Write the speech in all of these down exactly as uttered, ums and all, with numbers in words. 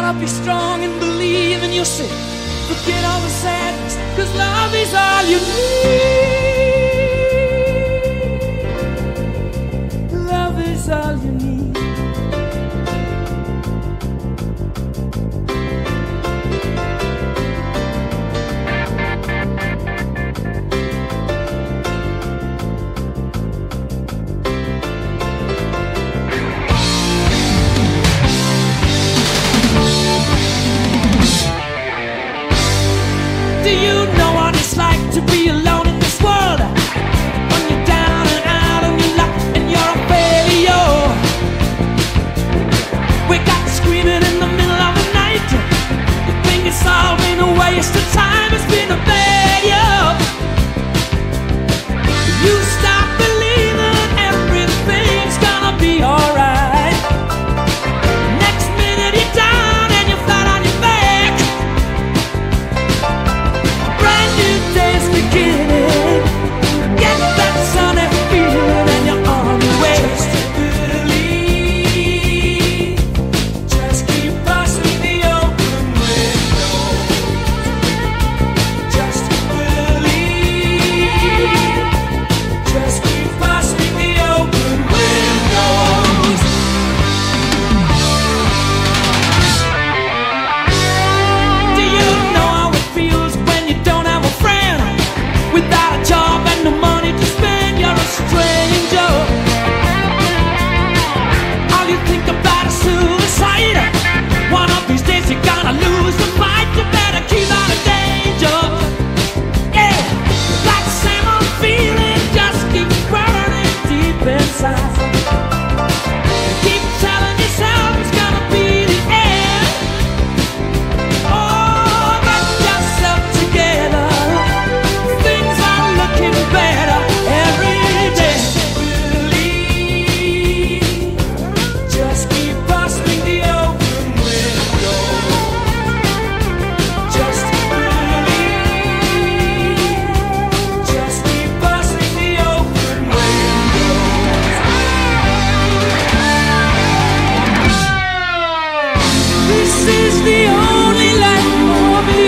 gotta be strong and believe in yourself. Forget all the sadness, cause love is all you need. Love is all you need. Do you know what it's like to be alone in this world? When you're down and out on your luck and you're a failure. Wake up screaming in the middle of the night. You think it's all been a waste of time, it's been a failure. You stop believing everything's gonna be alright. Next minute you're down and you're flat on your back. Day's beginning. Get that sunny feeling and you're on your way. Just believe. Just keep busting the open window. Just believe. Just keep busting the open windows. Do you know how it feels when you don't have a friend? Without a job and no money to spend, you're a stranger. All you think about is suicide. One of these days you're gonna lose the fight. You better keep out of danger. Yeah, that same old feeling just keeps burning deep inside. Keep telling yourself it's gonna be the end. Oh, get yourself together. Better every day. Just believe. Just keep busting the open window. Just believe. Just keep busting the open window. This is the only life for me.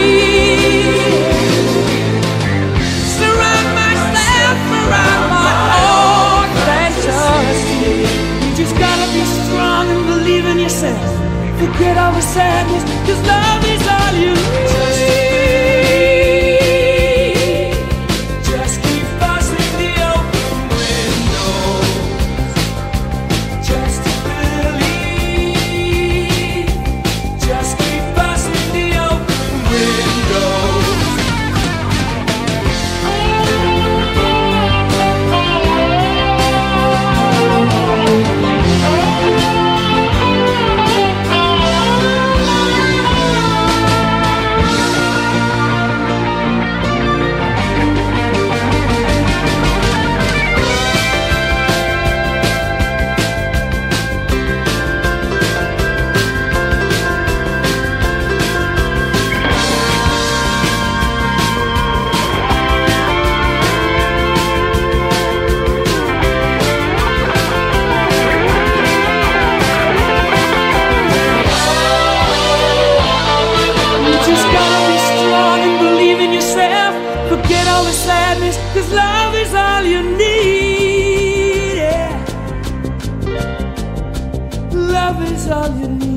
Surround myself around my own pleasures. You just gotta be strong and believe in yourself. Forget all the sadness, cause love is all you need. Just keep busting the open window. Just believe. Just keep busting the open window. Cause love is all you need, yeah. Love is all you need.